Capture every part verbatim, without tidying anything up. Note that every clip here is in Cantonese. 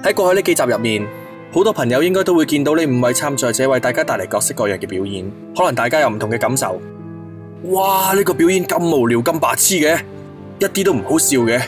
喺過去呢幾集入面，好多朋友應該都會見到呢五位參賽者為大家帶嚟各式各樣嘅表演，可能大家有唔同嘅感受。哇！呢個表演咁無聊咁白痴嘅，一啲都唔好笑嘅。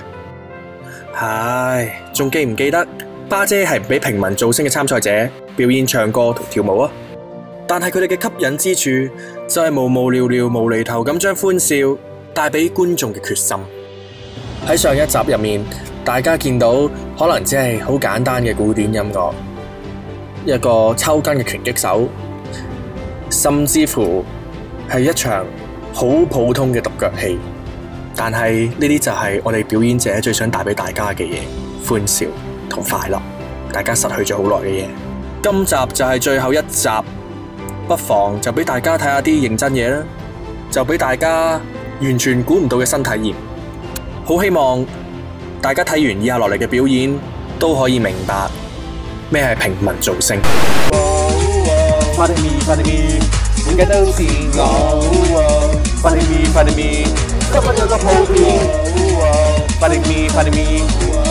唉，仲記唔記得巴姐係唔俾平民造星嘅參賽者表演唱歌同跳舞啊？但係佢哋嘅吸引之處就係無無聊聊無厘頭咁將歡笑帶俾觀眾嘅決心。喺上一集入面，大家見到可能只係好簡單嘅古典音樂，一個抽筋嘅拳擊手，甚至乎係一場好普通嘅獨腳戲。但係呢啲就係我哋表演者最想帶俾大家嘅嘢，歡笑同快樂，大家失去咗好耐嘅嘢。今集就係最後一集，不妨就俾大家睇下啲認真嘢啦，就俾大家完全估唔到嘅新體驗。好希望大家睇完以下落嚟嘅表演，都可以明白咩係平民造星。 快啲咪，快啲咪，點解都是我？快啲咪，快啲咪，急不咗個鋪片。快啲咪，快啲咪，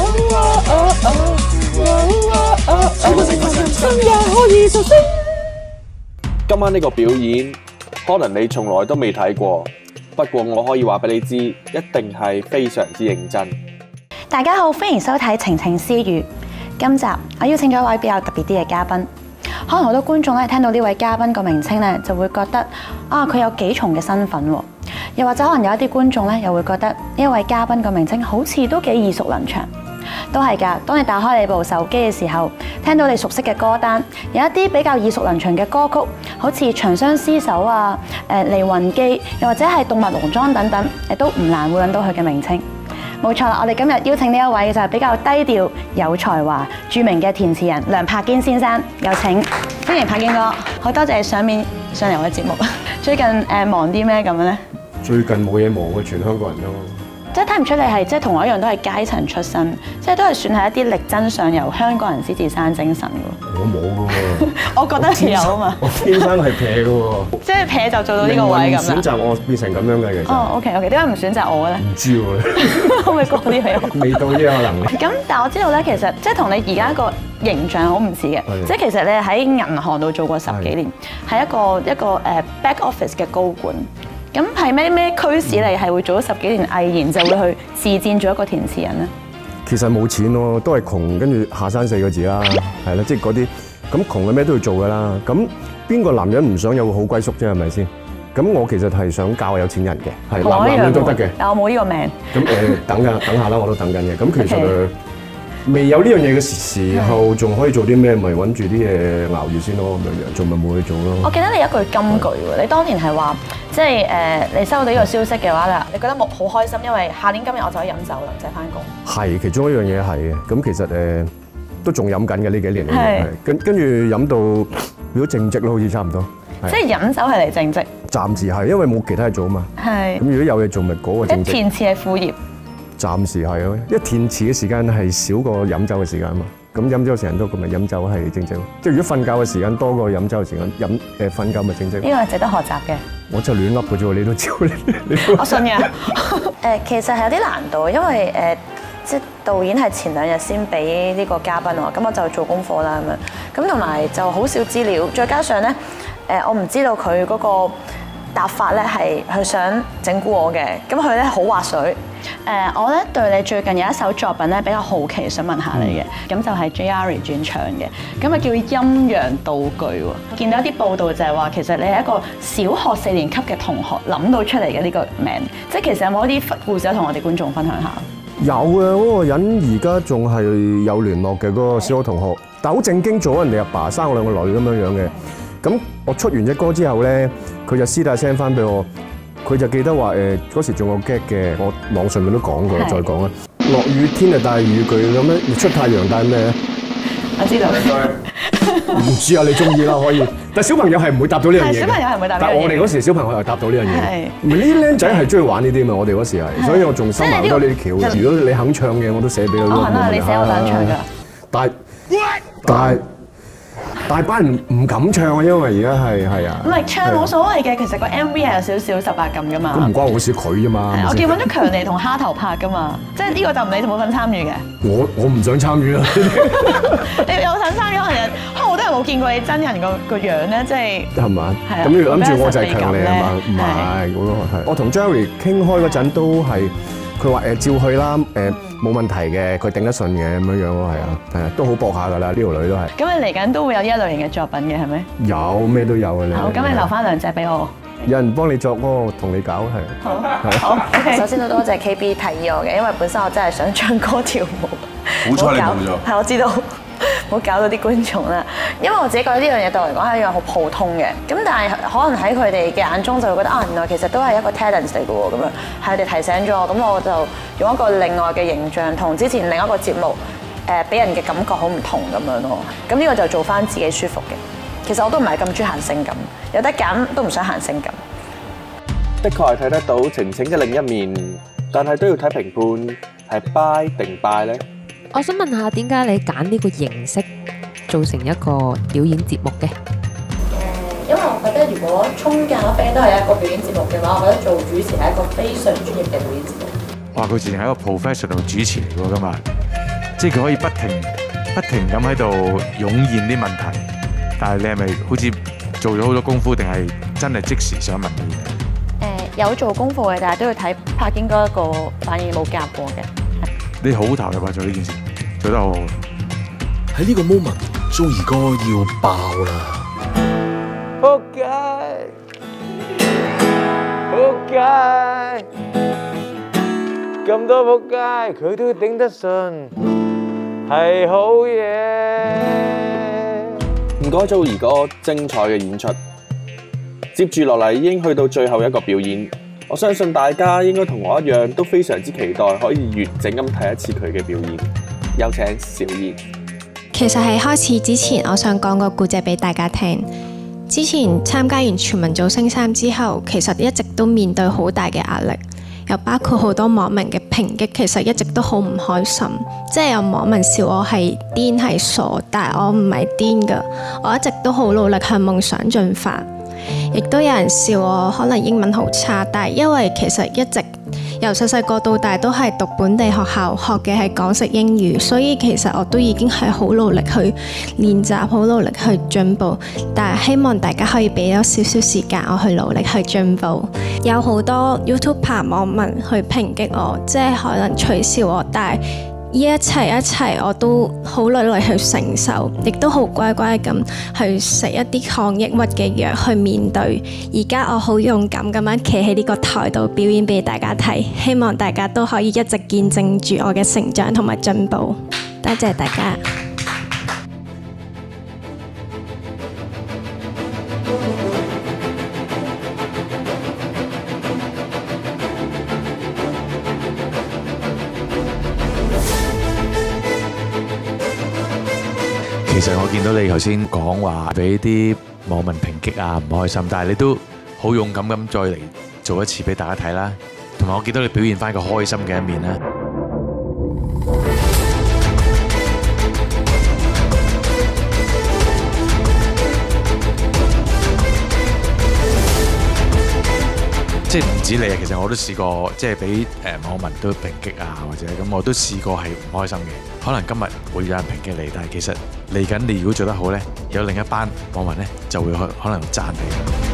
全部成個人生也可以造星。 今晚呢個表演，可能你從來都未睇過，不過我可以話俾你知，一定係非常之認真。 大家好，歡迎收睇晴晴私語。今集我邀請咗一位比較特別啲嘅嘉賓，可能好多觀眾咧聽到呢位嘉賓個名稱咧，就會覺得啊佢有幾重嘅身份喎，又或者可能有一啲觀眾咧又會覺得呢一位嘉賓個名稱好似都幾耳熟能詳。都係㗎，當你打開你部手機嘅時候，聽到你熟悉嘅歌單，有一啲比較耳熟能詳嘅歌曲，好似《長相廝守》啊、誒《離魂記》，又或者係《動物農莊》等等，亦都唔難會揾到佢嘅名稱。冇錯啦，我哋今日邀請呢一位就係比較低調、有才華、著名嘅填詞人梁栢堅先生，有請，歡迎栢堅哥，好多謝你上面上嚟我嘅節目。最近誒忙啲咩咁樣咧？ 最近冇嘢忙嘅，全香港人咯。 即係睇唔出你係即係同我一樣都係階層出身，即係都係算係一啲力爭上游香港人獅子山精神嘅喎。 我冇嘅喎， 我覺得你有啊嘛。 我天生係撇嘅喎， 即係撇就做到呢個位咁啦。 選擇我變成咁樣嘅其實。 哦 ，OK OK，點解唔選擇我咧？ 唔知喎， 可唔可以講啲俾我？ 未到呢個能力。 咁但係我知道咧，其實即係同你而家個形象好唔似嘅，即係其實你喺銀行度做過十幾年，係一個一個誒 back office 嘅高管。咁係咩咩驅使你係會做咗十幾年毅然就會去自薦做一個填詞人咧？ 其實冇錢咯，都係窮，跟住下山四個字啦，係啦，即係嗰啲咁窮嘅咩都要做㗎啦。咁邊個男人唔想有個好歸宿啫？係咪先？咁我其實係想教有錢人嘅，係男男女都得嘅。 但我冇呢個命。咁誒，等緊等下啦，我都等緊嘅。咁其實誒未有呢樣嘢嘅時候，仲可以做啲咩？咪揾住啲嘢熬住先咯，咁樣樣做咪冇去做咯。我記得你一句金句喎，你當年係話。即係誒，你收到呢個消息嘅話咧，你覺得冇好開心，因為下年今日我就可以飲酒啦，唔使翻工。係其中一樣嘢係嘅，咁其實誒都仲飲緊嘅呢幾年嚟嘅，跟跟住飲到如果正職咯，好似差唔多。即係飲酒係嚟正職。暫時係，因為冇其他嘢做啊嘛。係。咁如果有嘢做，咪嗰個正職。填詞係副業。暫時係咯，因為填詞嘅時間係少過飲酒嘅時間啊嘛。咁飲酒嘅時間多，咁咪飲酒係正職咯。即係如果瞓覺嘅時間多過飲酒嘅時間，飲誒瞓覺咪正職。呢個係值得學習嘅。我就亂噏嘅啫喎，你都知你。我信嘅。誒，其實係有啲難度，因為誒，即係導演係前兩日先俾呢個嘉賓喎，咁我就做功課啦咁樣。咁同埋就好少資料，再加上咧，誒，我唔知道佢嗰個答法咧係佢想整蠱我嘅，咁佢咧好滑水。誒，我咧對你最近有一首作品咧比較好奇，想問下你嘅，咁就係 J R 轉唱嘅，咁啊叫陰陽道具喎。見到一啲報道就係話，其實你係一個小學四年級嘅同學諗到出嚟嘅呢個名，即係其實有冇一啲故事同我哋觀眾分享下？有啊，嗰個人而家仲係有聯絡嘅嗰個小學同學，但係好正經做人哋阿爸生我兩個女咁樣樣嘅。咁我出完隻歌之後咧，佢就私底 send 翻俾我。佢就記得話誒嗰時仲有 get 嘅，我網上面都講過，再講啦。落雨天就帶雨具咁樣，出太陽帶咩咧？我知道。唔知啊，你中意啦，可以。但小朋友係唔會答到呢樣嘢。小朋友係唔會答到。但我哋嗰時小朋友又答到呢樣嘢。係。唔係呢啲僆仔係中意玩呢啲嘛？我哋嗰時係，所以我仲收埋好多呢啲橋。如果你肯唱嘅，我都寫俾佢。哦，係啦，你寫我想唱㗎。但係，但係。 大班人唔敢唱啊，因為而家係係啊。 唔係唱冇所謂嘅，其實個 M V 係有少少十八禁噶嘛。 咁唔關我事，佢啫嘛。 我見揾咗強尼同蝦頭拍噶嘛，即係呢個就唔理就冇份參與嘅。 我我唔想參與啦。 你有想參與可能可能我都係冇見過你真人個個樣咧，即係係嘛？ 係啊。 咁你諗住我就係強尼係嘛？唔係，我都係。我同 Jerry 傾開嗰陣都係。佢話誒照去啦，誒冇問題嘅，佢頂得順嘅咁樣樣咯，係啊，係啊，都好搏下㗎啦，呢條女都係。 咁你嚟緊都會有呢一類型嘅作品嘅係咪？ 有咩都有嘅你。 好，咁你留翻兩隻俾我。 有人幫你作歌，同你搞係。 好，好 OK。首先都多謝 K B 提議我嘅，因為本身我真係想唱歌跳舞。 好彩你冇咗。 係我知道。唔好搞到啲觀眾啦，因為我自己覺得呢樣嘢對我嚟講係一樣好普通嘅，咁但係可能喺佢哋嘅眼中就會覺得啊，原來其實都係一個 talent 嚟嘅喎，咁樣係佢哋提醒咗我，咁我就用一個另外嘅形象，同之前另一個節目誒俾人嘅感覺好唔同咁樣咯，咁呢個就做翻自己舒服嘅。其實我都唔係咁中意行性感，有得揀都唔想行性感。 的確係睇得到晴晴嘅另一面，但係都要睇評判係 buy 定 buy 咧。 我想問下，點解你揀呢個形式做成一個表演節目嘅？誒， 因為我覺得如果沖咖啡都係一個表演節目嘅話，我覺得做主持係一個非常專業嘅表演節目。 哇！佢自然係一個 professional 主持嚟㗎嘛，即係佢可以不停不停咁喺度湧現啲問題，但係你係咪好似做咗好多功夫，定係真係即時想問你？ 誒，有做功夫嘅，但係都要睇拍緊嗰一個反應冇夾過嘅。 你好投入啊！做呢件事，做得好好。 喺呢個 moment， 中兒哥要爆啦！ 仆街，仆街，咁多仆街，佢都頂得順，係好嘢。唔該，中兒哥精彩嘅演出。接住落嚟已經去到最後一個表演。我相信大家應該同我一樣都非常之期待可以完整咁睇一次佢嘅表演。有請小燕。 其實喺開始之前，我想講個故仔俾大家聽。之前參加完全民造星三之後，其實一直都面對好大嘅壓力，又包括好多網民嘅抨擊，其實一直都好唔開心。即係有網民笑我係癲係傻，但係我唔係癲㗎，我一直都好努力向夢想進發。亦都有人笑我可能英文好差，但係因為其實一直由細細個到大都係讀本地學校，學嘅係港式英語，所以其實我都已經係好努力去練習，好努力去進步。但係希望大家可以俾咗少少時間我去努力去進步。有好多 YouTuber 網民去抨擊我，即係可能取笑我，但係呢一切一切我都好努力去承受，亦都好乖乖咁去食一啲抗抑鬱嘅藥去面對。而家我好勇敢咁樣企喺呢個台度表演俾大家睇，希望大家都可以一直見證住我嘅成長同埋進步。多謝大家。 其實我見到你頭先講話俾啲網民抨擊啊，唔開心，但係你都好勇敢咁再嚟做一次俾大家睇啦，同埋我見到你表現翻個開心嘅一面啦。即係唔止你啊，其實我都試過，即係俾誒網民都抨擊啊，或者咁我都試過係唔開心嘅。可能今日會有人抨擊你，但係其實嚟緊你如果做得好呢，有另一班網民呢就會可可能讚你。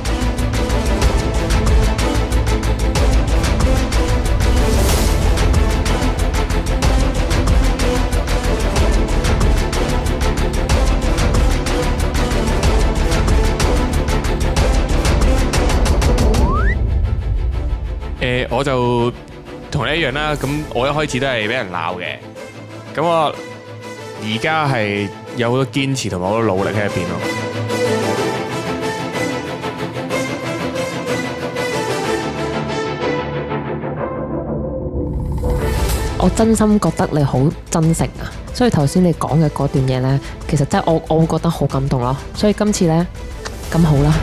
誒，我就同你一樣啦。咁我一開始都係俾人鬧嘅，咁我而家係有好多堅持同埋好多努力喺入邊咯。 我真心覺得你好真誠啊，所以頭先你講嘅嗰段嘢呢，其實真係我我會覺得好感動咯。所以今次呢，咁好啦。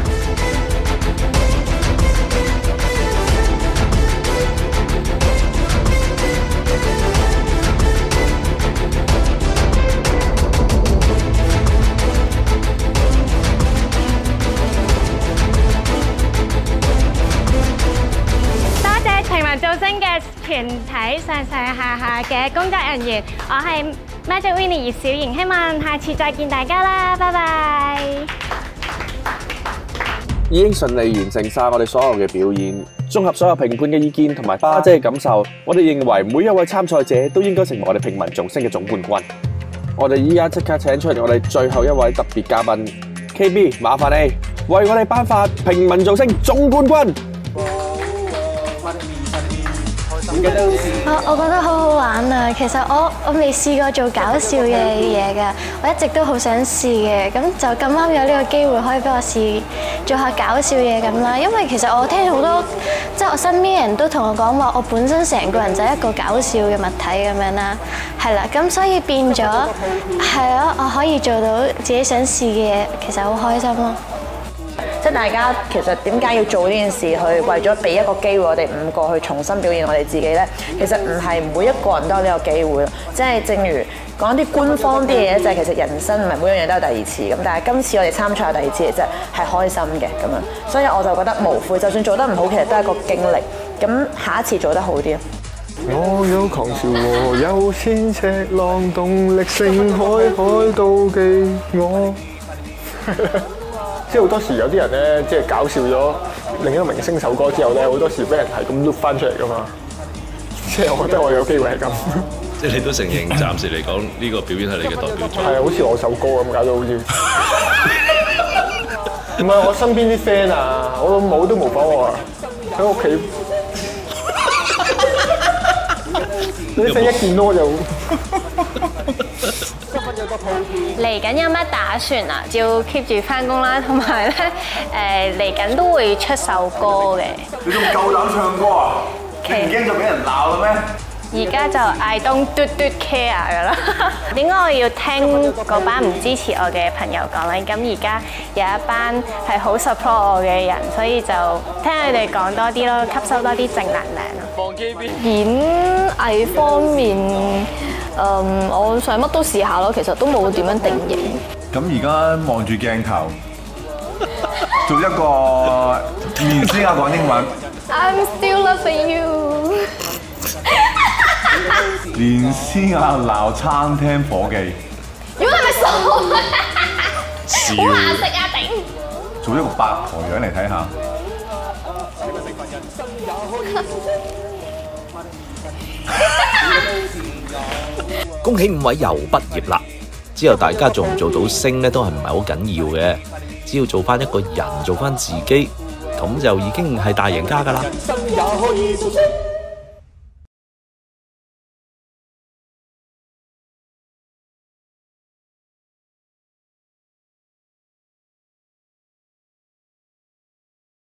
民造星嘅全體上上下下嘅工作人員，我係 Magic Winnie 葉小瑩，希望下次再見大家啦，拜拜。 已經順利完成晒我哋所有嘅表演，綜合所有評判嘅意見同埋花姐嘅感受，我哋認為每一位參賽者都應該成為我哋平民造星嘅總冠軍。我哋依家即刻請出我哋最後一位特別嘉賓 K B， 麻煩你為我哋頒發平民造星總冠軍。 我我覺得好好玩啊！其實我我未試過做搞笑嘅嘢㗎，我一直都好想試嘅。咁就咁啱有呢個機會可以俾我試做下搞笑嘢咁啦。因為其實我聽好多即係我身邊人都同我講話，我本身成個人就係一個搞笑嘅物體咁樣啦。係啦，咁所以變咗係啊，我可以做到自己想試嘅嘢，其實好開心咯。 即係大家其實點解要做呢件事，去為咗俾一個機會我哋五個去重新表現我哋自己呢？其實唔係每一個人都有呢個機會。即係正如講啲官方啲嘢，就係其實人生唔係每樣嘢都有第二次咁。但係今次我哋參賽有第二次，即係係開心嘅咁樣。所以我就覺得無悔，就算做得唔好，其實都係一個經歷。咁下一次做得好啲。 我有狂潮和有千尺浪，動力盛海，海妒忌我。即係好多時有啲人咧，即係搞笑咗另一個明星首歌之後咧，好多時俾人係咁碌翻出嚟噶嘛。即係我覺得我有機會係咁。 即係你都承認，暫時嚟講呢個表演係你嘅代表作。 係啊，好似我首歌咁搞到好似。唔係我身邊啲 friend 啊，我老母都模仿我啊，喺屋企。啲 friend 一見到我就。 嚟緊有乜打算啊？照 keep 住翻工啦，同埋咧誒嚟緊都會出首歌嘅。 你仲夠膽唱歌啊？你唔驚就俾人鬧啦咩？ 而家就 I don't do do care 噶啦。點解我要聽嗰班唔支持我嘅朋友講咧？咁而家有一班係好 support 我嘅人，所以就聽佢哋講多啲咯，吸收多啲正能量咯。 演藝方面。嗯，我想乜都試下咯，其實都冇點樣定型。 咁而家望住鏡頭，做一個連詩雅講英文。 I'm still loving you。 連詩雅鬧餐廳伙計。 如果係咪傻？ 笑。 好難食啊！頂。 做一個八婆樣嚟睇下。 恭喜五位又畢業啦！之後大家做唔做到星咧，都係唔係好緊要嘅，只要做翻一個人，做翻自己，咁就已經係大贏家㗎啦。